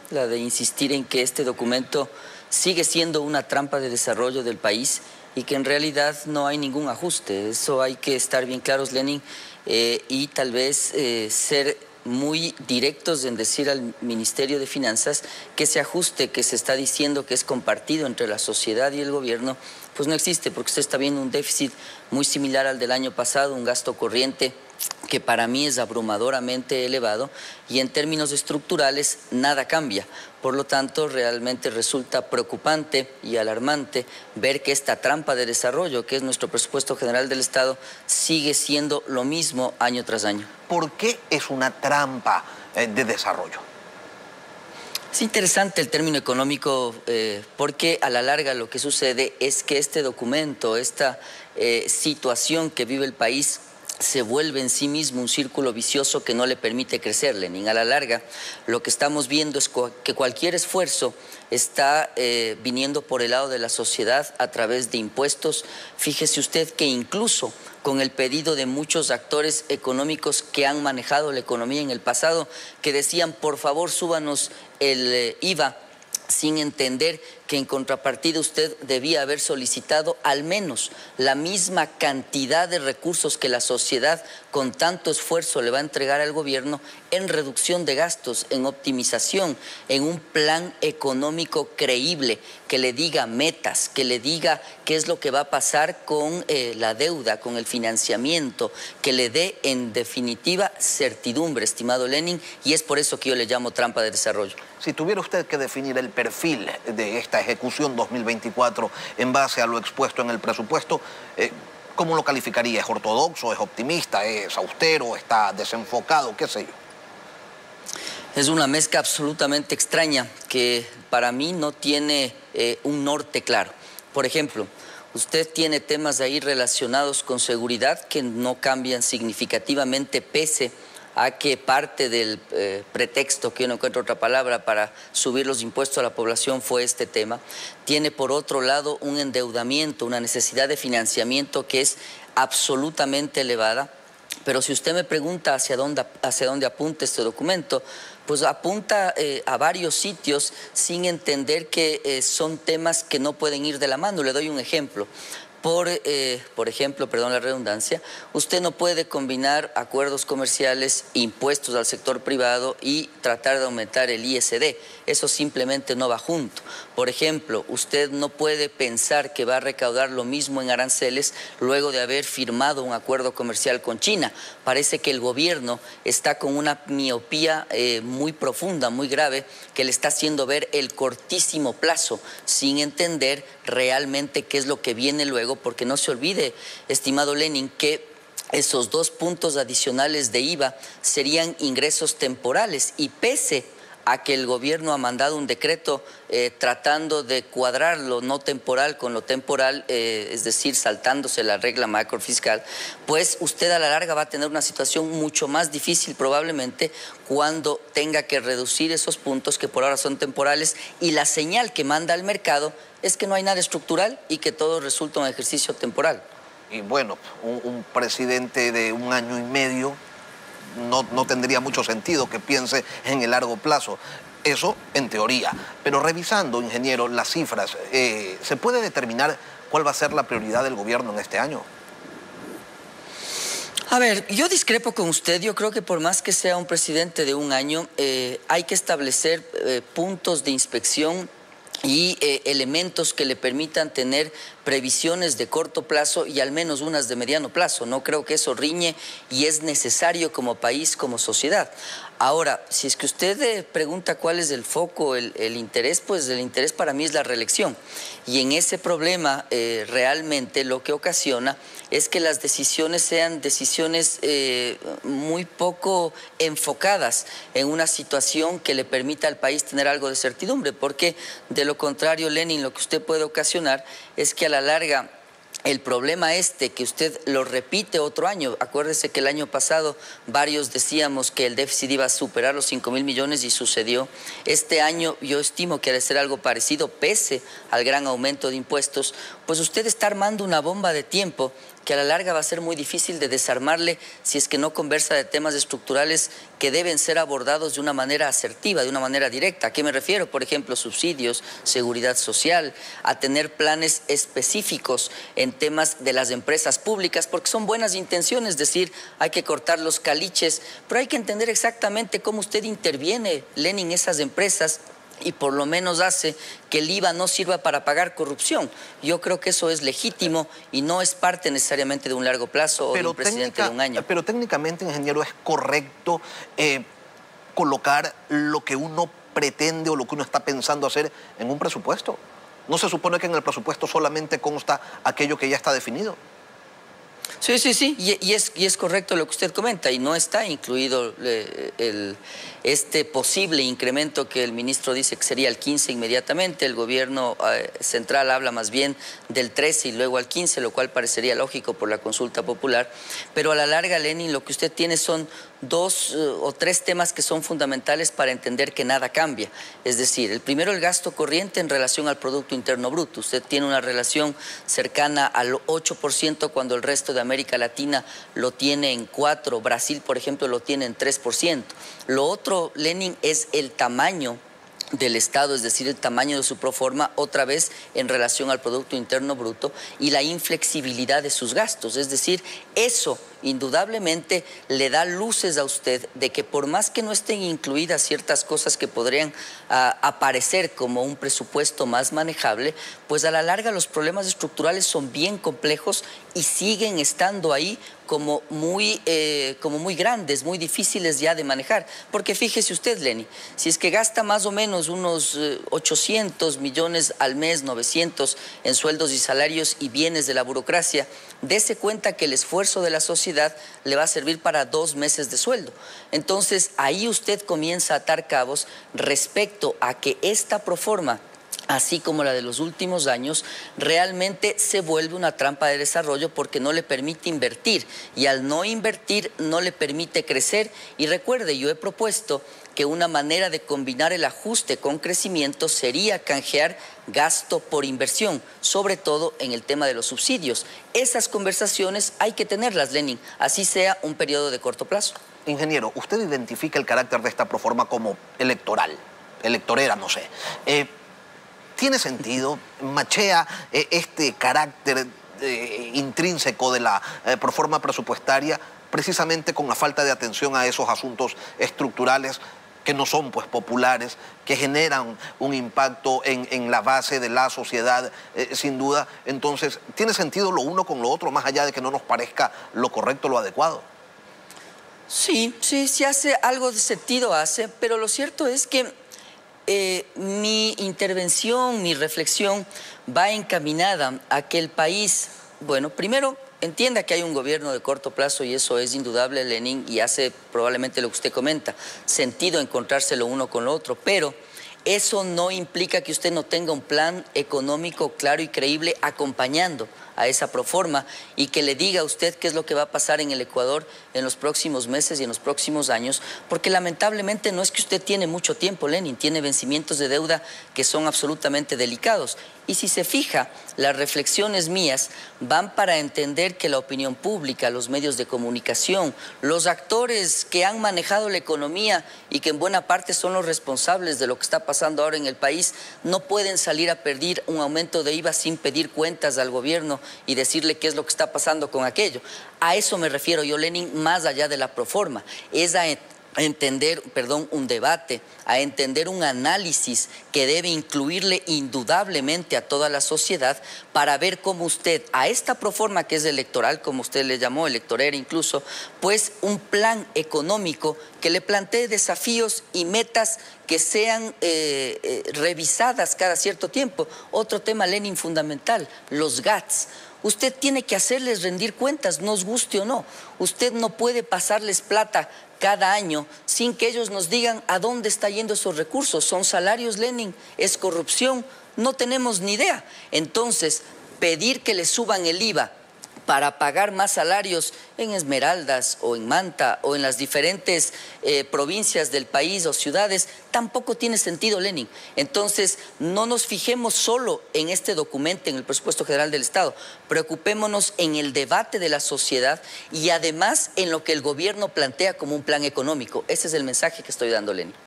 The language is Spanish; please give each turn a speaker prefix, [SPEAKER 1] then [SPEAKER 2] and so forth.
[SPEAKER 1] la de insistir en que este documento sigue siendo una trampa de desarrollo del país y que en realidad no hay ningún ajuste. Eso hay que estar bien claros, Lenin, y tal vez ser muy directos en decir al Ministerio de Finanzas que ese ajuste que se está diciendo que es compartido entre la sociedad y el gobierno, pues no existe, porque usted está viendo un déficit muy similar al del año pasado, un gasto corriente que para mí es abrumadoramente elevado, y en términos estructurales nada cambia. Por lo tanto, realmente resulta preocupante y alarmante ver que esta trampa de desarrollo, que es nuestro presupuesto general del Estado, sigue siendo lo mismo año tras año.
[SPEAKER 2] ¿Por qué es una trampa de desarrollo?
[SPEAKER 1] Es interesante el término económico porque a la larga lo que sucede es que este documento, esta situación que vive el país, se vuelve en sí mismo un círculo vicioso que no le permite crecer, Lenin. A la larga, lo que estamos viendo es que cualquier esfuerzo está viniendo por el lado de la sociedad a través de impuestos. Fíjese usted que incluso con el pedido de muchos actores económicos que han manejado la economía en el pasado, que decían, por favor, súbanos el IVA, sin entender que en contrapartida usted debía haber solicitado al menos la misma cantidad de recursos que la sociedad con tanto esfuerzo le va a entregar al gobierno en reducción de gastos, en optimización, en un plan económico creíble, que le diga metas, que le diga qué es lo que va a pasar con la deuda, con el financiamiento, que le dé en definitiva certidumbre, estimado Lenin, y es por eso que yo le llamo trampa de desarrollo.
[SPEAKER 2] Si tuviera usted que definir el perfil de esta ejecución 2024 en base a lo expuesto en el presupuesto, ¿cómo lo calificaría? ¿Es ortodoxo, es optimista, es austero, está desenfocado, qué sé yo?
[SPEAKER 1] Es una mezcla absolutamente extraña que para mí no tiene un norte claro. Por ejemplo, usted tiene temas ahí relacionados con seguridad que no cambian significativamente pese a que parte del pretexto, que yo no encuentro otra palabra, para subir los impuestos a la población fue este tema. Tiene por otro lado un endeudamiento, una necesidad de financiamiento que es absolutamente elevada. Pero si usted me pregunta hacia dónde apunta este documento, pues apunta a varios sitios sin entender que son temas que no pueden ir de la mano. Le doy un ejemplo. Por ejemplo, perdón la redundancia, usted no puede combinar acuerdos comerciales, impuestos al sector privado y tratar de aumentar el ISD. Eso simplemente no va junto. Por ejemplo, usted no puede pensar que va a recaudar lo mismo en aranceles luego de haber firmado un acuerdo comercial con China. Parece que el gobierno está con una miopía muy profunda, muy grave, que le está haciendo ver el cortísimo plazo, sin entender realmente qué es lo que viene luego, porque no se olvide, estimado Lenin, que esos 2 puntos adicionales de IVA serían ingresos temporales, y pese a que el gobierno ha mandado un decreto tratando de cuadrar lo no temporal con lo temporal, es decir, saltándose la regla macrofiscal, pues usted a la larga va a tener una situación mucho más difícil probablemente cuando tenga que reducir esos puntos que por ahora son temporales, y la señal que manda al mercado es que no hay nada estructural y que todo resulta un ejercicio temporal.
[SPEAKER 2] Y bueno, un presidente de 1 año y medio no tendría mucho sentido que piense en el largo plazo. Eso en teoría. Pero revisando, ingeniero, las cifras, ¿se puede determinar cuál va a ser la prioridad del gobierno en este año?
[SPEAKER 1] A ver, yo discrepo con usted. Yo creo que por más que sea un presidente de 1 año, hay que establecer puntos de inspección y elementos que le permitan tener previsiones de corto plazo y al menos unas de mediano plazo. No creo que eso riñe y es necesario como país, como sociedad. Ahora, si es que usted pregunta cuál es el foco, el interés, pues el interés para mí es la reelección. Y en ese problema realmente lo que ocasiona es que las decisiones sean decisiones muy poco enfocadas en una situación que le permita al país tener algo de certidumbre, porque de lo contrario, Lenin, lo que usted puede ocasionar es que a la larga el problema que usted lo repite otro año. Acuérdese que el año pasado varios decíamos que el déficit iba a superar los 5.000 millones y sucedió. Este año yo estimo que ha de ser algo parecido, pese al gran aumento de impuestos, pues usted está armando una bomba de tiempo que a la larga va a ser muy difícil de desarmarle si es que no conversa de temas estructurales que deben ser abordados de una manera asertiva, de una manera directa. ¿A qué me refiero? Por ejemplo, subsidios, seguridad social, a tener planes específicos en temas de las empresas públicas, porque son buenas intenciones, es decir, hay que cortar los caliches, pero hay que entender exactamente cómo usted interviene, Lenin, en esas empresas, y por lo menos hace que el IVA no sirva para pagar corrupción. Yo creo que eso es legítimo y no es parte necesariamente de un largo plazo o de un presidente de un año.
[SPEAKER 2] Pero técnicamente, ingeniero, ¿es correcto colocar lo que uno pretende o lo que uno está pensando hacer en un presupuesto? ¿No se supone que en el presupuesto solamente consta aquello que ya está definido?
[SPEAKER 1] Sí, sí, sí, y es correcto lo que usted comenta, y no está incluido este posible incremento que el ministro dice que sería el 15 inmediatamente. El gobierno central habla más bien del 13 y luego al 15, lo cual parecería lógico por la consulta popular. Pero a la larga, Lenin, lo que usted tiene son dos o tres temas que son fundamentales para entender que nada cambia. Es decir, el primero, el gasto corriente en relación al Producto Interno Bruto. Usted tiene una relación cercana al 8% cuando el resto de América Latina lo tiene en 4%. Brasil, por ejemplo, lo tiene en 3%. Lo otro, Lenin, es el tamaño del Estado, es decir, el tamaño de su proforma, otra vez en relación al Producto Interno Bruto, y la inflexibilidad de sus gastos. Es decir, eso indudablemente le da luces a usted de que por más que no estén incluidas ciertas cosas que podrían aparecer como un presupuesto más manejable, pues a la larga los problemas estructurales son bien complejos y siguen estando ahí como muy grandes, muy difíciles ya de manejar. Porque fíjese usted, Lenny, si es que gasta más o menos unos 800 millones al mes, 900 en sueldos y salarios y bienes de la burocracia, dése cuenta que el esfuerzo de la sociedad le va a servir para 2 meses de sueldo. Entonces, ahí usted comienza a atar cabos respecto a que esta proforma, así como la de los últimos años, realmente se vuelve una trampa de desarrollo porque no le permite invertir, y al no invertir no le permite crecer. Y recuerde, yo he propuesto que una manera de combinar el ajuste con crecimiento sería canjear gasto por inversión, sobre todo en el tema de los subsidios. Esas conversaciones hay que tenerlas, Lenin, así sea un periodo de corto plazo.
[SPEAKER 2] Ingeniero, usted identifica el carácter de esta proforma como electoral, electorera, no sé. ¿Tiene sentido? ¿Machea este carácter intrínseco de la proforma presupuestaria precisamente con la falta de atención a esos asuntos estructurales que no son pues populares, que generan un impacto en la base de la sociedad, sin duda? Entonces, ¿tiene sentido lo uno con lo otro, más allá de que no nos parezca lo correcto, lo adecuado?
[SPEAKER 1] Sí, hace algo de sentido, pero lo cierto es que mi intervención, mi reflexión va encaminada a que el país, bueno, primero entienda que hay un gobierno de corto plazo, y eso es indudable, Lenin, y hace probablemente lo que usted comenta, sentido encontrarse lo uno con lo otro, pero eso no implica que usted no tenga un plan económico claro y creíble acompañando a esa proforma, y que le diga a usted qué es lo que va a pasar en el Ecuador en los próximos meses y en los próximos años, porque lamentablemente no es que usted tiene mucho tiempo, Lenin, tiene vencimientos de deuda que son absolutamente delicados. Y si se fija, las reflexiones mías van para entender que la opinión pública, los medios de comunicación, los actores que han manejado la economía y que en buena parte son los responsables de lo que está pasando ahora en el país, no pueden salir a pedir un aumento de IVA sin pedir cuentas al gobierno y decirle qué es lo que está pasando con aquello. A eso me refiero yo, Lenin, más allá de la proforma. Es a entender, un debate, a entender un análisis que debe incluirle indudablemente a toda la sociedad para ver cómo usted, a esta proforma que es electoral, como usted le llamó, electorera incluso, pues un plan económico que le plantee desafíos y metas que sean revisadas cada cierto tiempo. Otro tema, Lenin, fundamental, los GATS. Usted tiene que hacerles rendir cuentas, nos guste o no. Usted no puede pasarles plata cada año sin que ellos nos digan a dónde está yendo esos recursos. ¿Son salarios, Lenin? ¿Es corrupción? No tenemos ni idea. Entonces, pedir que le suban el IVA para pagar más salarios en Esmeraldas o en Manta o en las diferentes provincias del país o ciudades, tampoco tiene sentido, Lenin. Entonces, no nos fijemos solo en este documento, en el presupuesto general del Estado, preocupémonos en el debate de la sociedad y además en lo que el gobierno plantea como un plan económico. Ese es el mensaje que estoy dando, Lenin.